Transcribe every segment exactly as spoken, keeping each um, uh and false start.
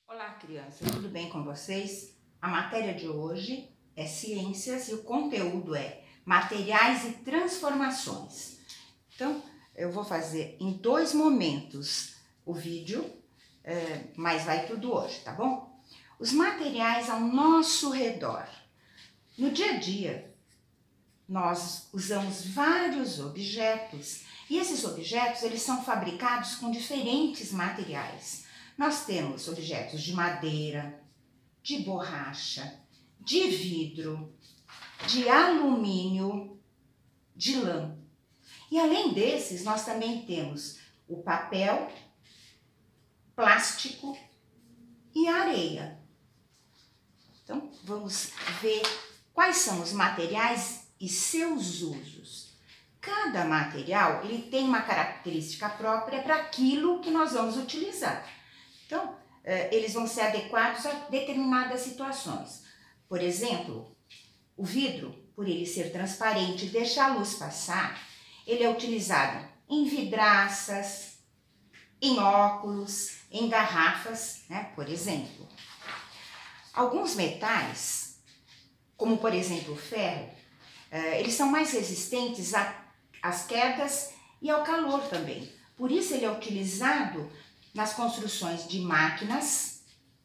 Olá, crianças, tudo bem com vocês? A matéria de hoje é ciências e o conteúdo é materiais e transformações. Então, eu vou fazer em dois momentos o vídeo, é, mas vai tudo hoje, tá bom? Os materiais ao nosso redor. No dia a dia, nós usamos vários objetos e esses objetos eles são fabricados com diferentes materiais. Nós temos objetos de madeira, de borracha, de vidro, de alumínio, de lã. E além desses, nós também temos o papel, plástico e areia. Então, vamos ver quais são os materiais e seus usos. Cada material ele tem uma característica própria para aquilo que nós vamos utilizar. Então, eles vão ser adequados a determinadas situações. Por exemplo, o vidro, por ele ser transparente e deixar a luz passar, ele é utilizado em vidraças, em óculos, em garrafas, né, por exemplo. Alguns metais, como por exemplo o ferro, eles são mais resistentes às quedas e ao calor também. Por isso ele é utilizado nas construções de máquinas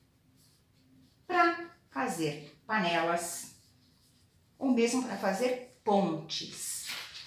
para fazer panelas ou mesmo para fazer pontes.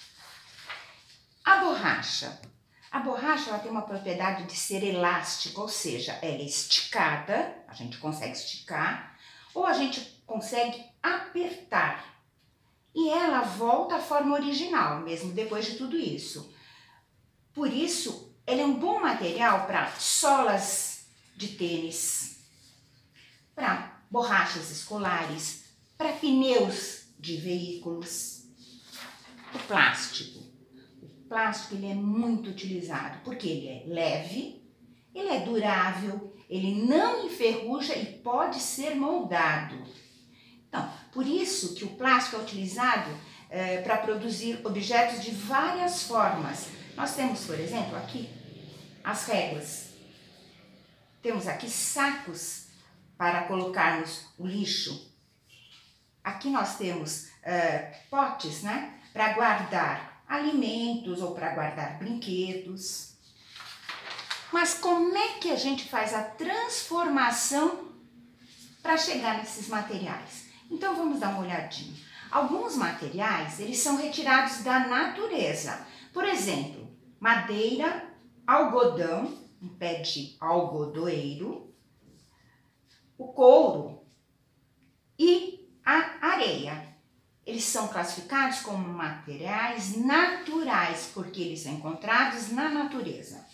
A borracha. A borracha ela tem uma propriedade de ser elástica, ou seja, ela é esticada, a gente consegue esticar, ou a gente consegue apertar. E ela volta à forma original, mesmo depois de tudo isso. Por isso, ele é um bom material para solas de tênis, para borrachas escolares, para pneus de veículos. O plástico. O plástico ele é muito utilizado porque ele é leve, ele é durável, ele não enferruja e pode ser moldado. Então, por isso que o plástico é utilizado é, para produzir objetos de várias formas. Nós temos, por exemplo, aqui as réguas. Temos aqui sacos para colocarmos o lixo. Aqui nós temos uh, potes, né, para guardar alimentos ou para guardar brinquedos. Mas como é que a gente faz a transformação para chegar nesses materiais? Então vamos dar uma olhadinha. Alguns materiais, eles são retirados da natureza. Por exemplo, madeira, algodão, um pé de algodoeiro, o couro e a areia. Eles são classificados como materiais naturais, porque eles são encontrados na natureza.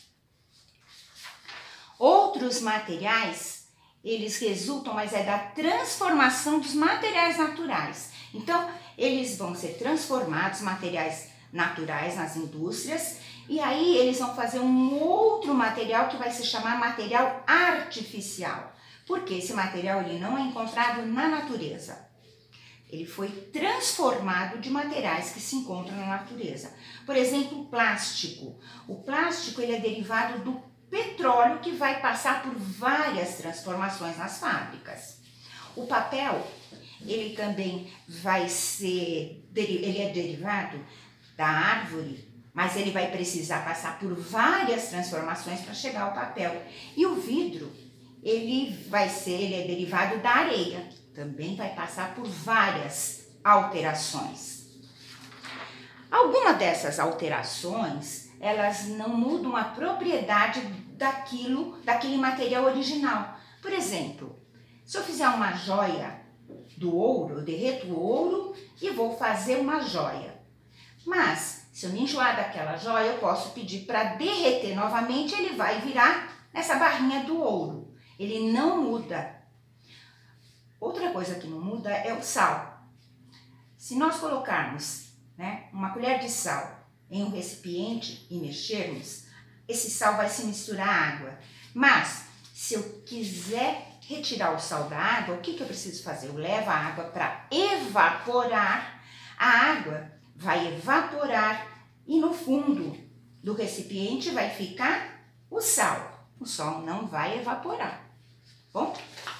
Outros materiais, eles resultam, mas é da transformação dos materiais naturais. Então, eles vão ser transformados, materiais naturais nas indústrias, e aí eles vão fazer um outro material que vai se chamar material artificial, porque esse material ele não é encontrado na natureza. Ele foi transformado de materiais que se encontram na natureza. Por exemplo, o plástico. O plástico ele é derivado do petróleo que vai passar por várias transformações nas fábricas. O papel, ele também vai ser, ele é derivado da árvore, mas ele vai precisar passar por várias transformações para chegar ao papel. E o vidro, ele vai ser, ele é derivado da areia, também vai passar por várias alterações. Alguma dessas alterações, elas não mudam a propriedade daquilo, daquele material original. Por exemplo, se eu fizer uma joia do ouro, eu derreto o ouro e vou fazer uma joia. Mas, se eu me enjoar daquela joia, eu posso pedir para derreter novamente, ele vai virar nessa barrinha do ouro. Ele não muda. Outra coisa que não muda é o sal. Se nós colocarmos, né, uma colher de sal em um recipiente e mexermos, esse sal vai se misturar à água. Mas, se eu quiser retirar o sal da água, o que, que eu preciso fazer? Eu levo a água para evaporar, a água vai evaporar e no fundo do recipiente vai ficar o sal. O sal não vai evaporar. Bom,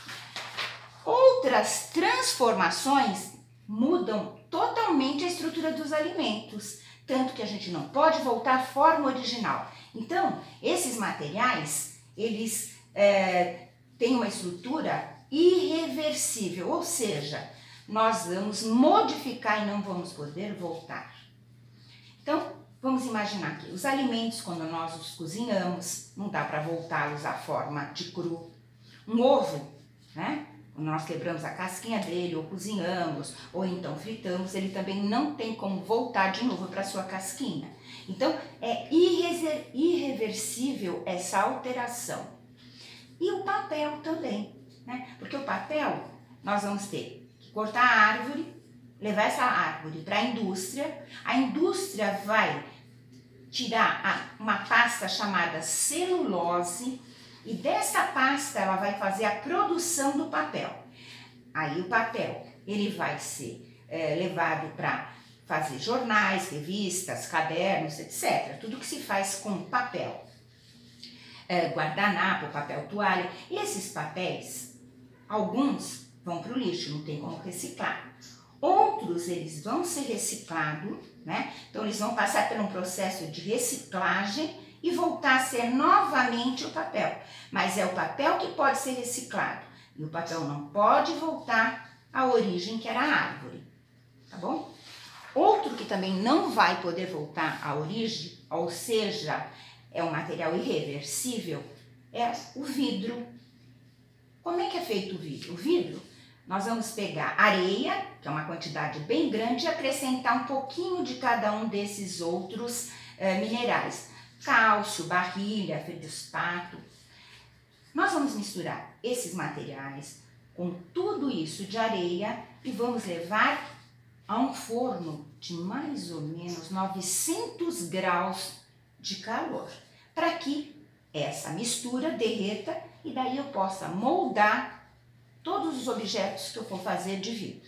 outras transformações mudam totalmente a estrutura dos alimentos, tanto que a gente não pode voltar à forma original. Então, esses materiais, eles é, têm uma estrutura irreversível, ou seja, nós vamos modificar e não vamos poder voltar. Então, vamos imaginar que os alimentos, quando nós os cozinhamos, não dá para voltá-los à forma de cru. Um ovo, né? Quando nós quebramos a casquinha dele, ou cozinhamos, ou então fritamos, ele também não tem como voltar de novo para sua casquinha. Então, é irreversível essa alteração. E o papel também, né? Porque o papel, nós vamos ter que cortar a árvore, levar essa árvore para a indústria, a indústria vai tirar a, uma pasta chamada celulose, e dessa pasta ela vai fazer a produção do papel. Aí o papel, ele vai ser é, levado para fazer jornais, revistas, cadernos, etcétera. Tudo que se faz com papel. É, guardanapo, papel toalha. E esses papéis, alguns vão para o lixo, não tem como reciclar. Outros, eles vão ser reciclados, né? Então eles vão passar por um processo de reciclagem e voltar a ser novamente o papel. Mas é o papel que pode ser reciclado. E o papel não pode voltar à origem que era a árvore. Tá bom? Outro que também não vai poder voltar à origem, ou seja, é um material irreversível, é o vidro. Como é que é feito o vidro? O vidro, nós vamos pegar areia, que é uma quantidade bem grande, e acrescentar um pouquinho de cada um desses outros eh, minerais. Cálcio, barrilha, feldespato. Nós vamos misturar esses materiais com tudo isso de areia e vamos levar a um forno de mais ou menos novecentos graus de calor, para que essa mistura derreta e daí eu possa moldar todos os objetos que eu for fazer de vidro.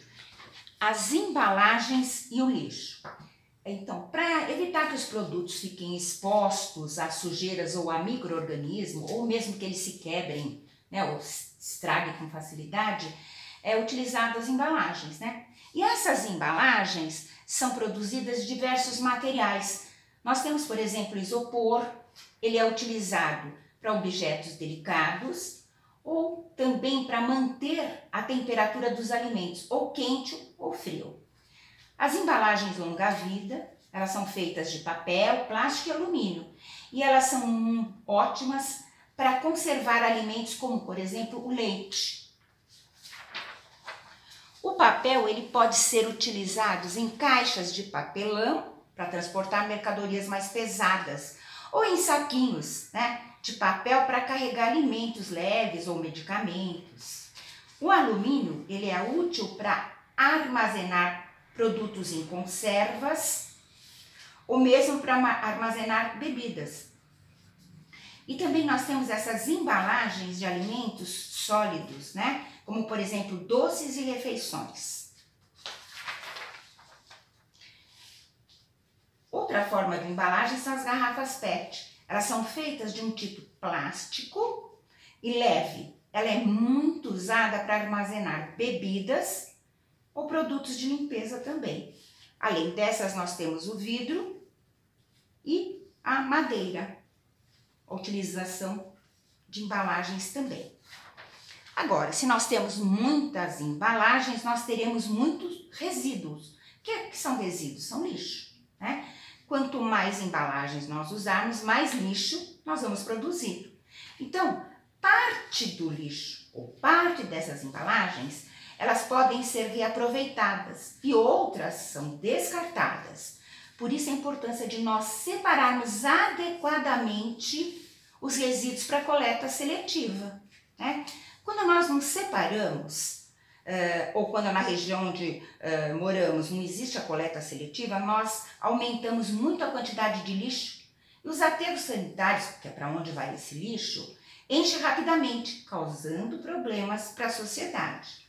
As embalagens e o lixo. Então, para evitar que os produtos fiquem expostos a sujeiras ou a micro-organismos, ou mesmo que eles se quebrem, né, ou estraguem com facilidade, é utilizado as embalagens, né? E essas embalagens são produzidas de diversos materiais. Nós temos, por exemplo, isopor, ele é utilizado para objetos delicados, ou também para manter a temperatura dos alimentos, ou quente ou frio. As embalagens longa-vida, elas são feitas de papel, plástico e alumínio. E elas são hum, ótimas para conservar alimentos como, por exemplo, o leite. O papel ele pode ser utilizado em caixas de papelão para transportar mercadorias mais pesadas, ou em saquinhos, né, de papel para carregar alimentos leves ou medicamentos. O alumínio ele é útil para armazenar produtos em conservas ou mesmo para armazenar bebidas. E também nós temos essas embalagens de alimentos sólidos, né? Como por exemplo doces e refeições. Outra forma de embalagem são as garrafas P E T. Elas são feitas de um tipo plástico e leve. Ela é muito usada para armazenar bebidas ou produtos de limpeza também. Além dessas, nós temos o vidro e a madeira, a utilização de embalagens também. Agora, se nós temos muitas embalagens, nós teremos muitos resíduos. O que, que são resíduos? São lixo, né? Quanto mais embalagens nós usarmos, mais lixo nós vamos produzir. Então, parte do lixo ou parte dessas embalagens, elas podem ser reaproveitadas e outras são descartadas. Por isso a importância de nós separarmos adequadamente os resíduos para coleta seletiva, né? Quando nós não separamos, uh, ou quando na região onde uh, moramos não existe a coleta seletiva, nós aumentamos muito a quantidade de lixo e os aterros sanitários, que é para onde vai esse lixo, enchem rapidamente, causando problemas para a sociedade.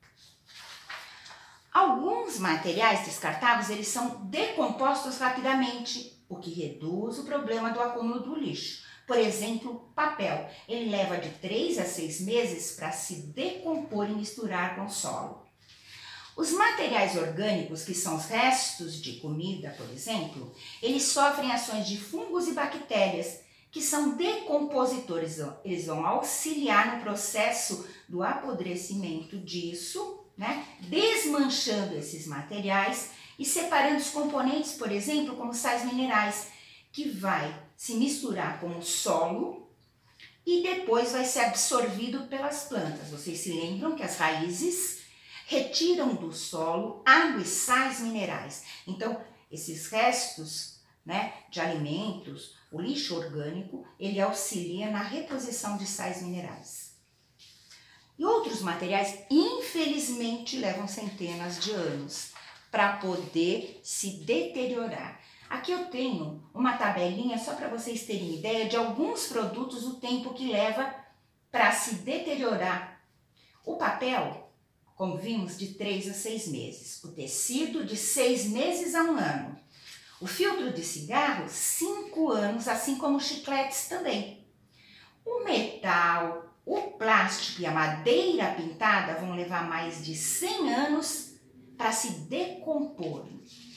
Alguns materiais descartáveis, eles são decompostos rapidamente, o que reduz o problema do acúmulo do lixo. Por exemplo, papel. Ele leva de três a seis meses para se decompor e misturar com o solo. Os materiais orgânicos, que são os restos de comida, por exemplo, eles sofrem ações de fungos e bactérias, que são decompositores. Eles vão auxiliar no processo do apodrecimento disso, né? Desmanchando esses materiais e separando os componentes, por exemplo, como sais minerais, que vai se misturar com o solo e depois vai ser absorvido pelas plantas. Vocês se lembram que as raízes retiram do solo água e sais minerais. Então, esses restos, né, de alimentos, o lixo orgânico, ele auxilia na reposição de sais minerais. E outros materiais, infelizmente, levam centenas de anos para poder se deteriorar. Aqui eu tenho uma tabelinha só para vocês terem ideia de alguns produtos, o tempo que leva para se deteriorar. O papel, como vimos, de três a seis meses. O tecido, de seis meses a um ano. O filtro de cigarro, cinco anos, assim como os chicletes também. O metal, o plástico e a madeira pintada vão levar mais de cem anos para se decompor.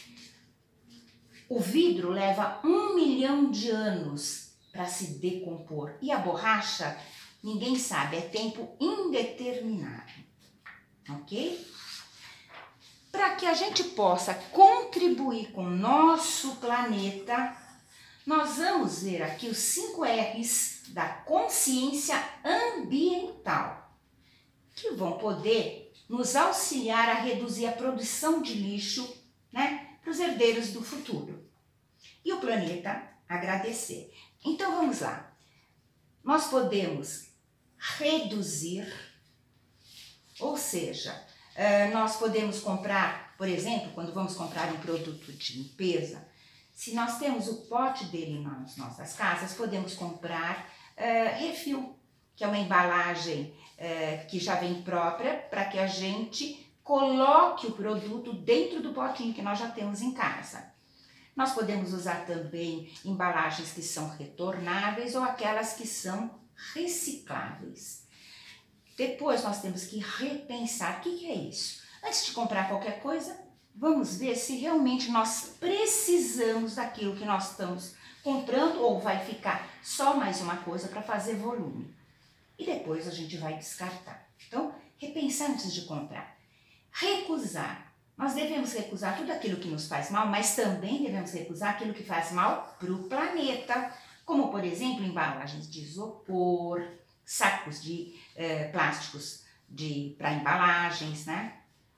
O vidro leva um milhão de anos para se decompor. E a borracha, ninguém sabe, é tempo indeterminado. Ok? Para que a gente possa contribuir com o nosso planeta, nós vamos ver aqui os cinco R's da consciência ambiental, que vão poder nos auxiliar a reduzir a produção de lixo, né, para os herdeiros do futuro. E o planeta agradecer. Então vamos lá. Nós podemos reduzir, ou seja, nós podemos comprar, por exemplo, quando vamos comprar um produto de limpeza, se nós temos o pote dele nas nossas casas, podemos comprar uh, refil, que é uma embalagem uh, que já vem própria para que a gente coloque o produto dentro do potinho que nós já temos em casa. Nós podemos usar também embalagens que são retornáveis ou aquelas que são recicláveis. Depois nós temos que repensar o que, que é isso. Antes de comprar qualquer coisa, vamos ver se realmente nós precisamos daquilo que nós estamos comprando ou vai ficar só mais uma coisa para fazer volume. E depois a gente vai descartar. Então, repensar antes de comprar. Recusar. Nós devemos recusar tudo aquilo que nos faz mal, mas também devemos recusar aquilo que faz mal para o planeta, como, por exemplo, embalagens de isopor, sacos de eh, plásticos para embalagens, né?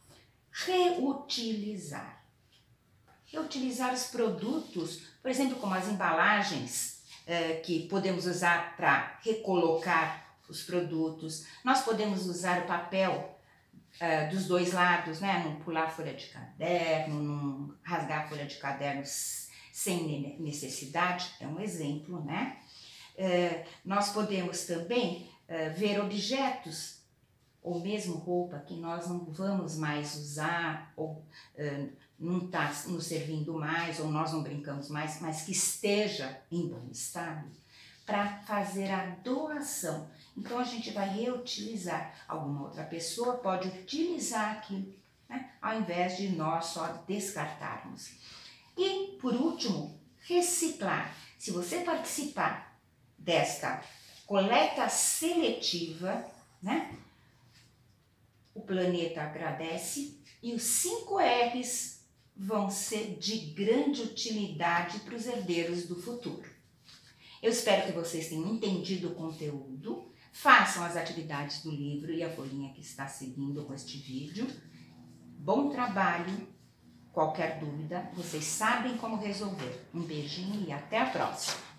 Reutilizar. Reutilizar os produtos, por exemplo, como as embalagens eh, que podemos usar para recolocar os produtos. Nós podemos usar o papel uh, dos dois lados, né? Não pular folha de caderno, não rasgar folha de caderno sem necessidade, é um exemplo, né? Uh, nós podemos também uh, ver objetos ou mesmo roupa que nós não vamos mais usar ou uh, não está nos servindo mais ou nós não brincamos mais, mas que esteja em bom estado, para fazer a doação. Então a gente vai reutilizar. Alguma outra pessoa pode utilizar aquilo, né? Ao invés de nós só descartarmos. E por último, reciclar. Se você participar desta coleta seletiva, né? O planeta agradece e os cinco R's vão ser de grande utilidade para os herdeiros do futuro. Eu espero que vocês tenham entendido o conteúdo, façam as atividades do livro e a folhinha que está seguindo com este vídeo. Bom trabalho, qualquer dúvida, vocês sabem como resolver. Um beijinho e até a próxima!